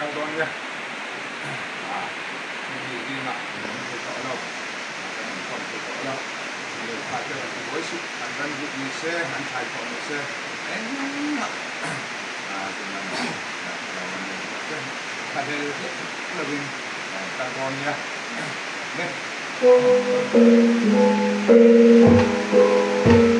contohnya ini nak kita olah kita olah ada voice dan bisa hantar komunikasi enak dengan ada lebih contohnya nih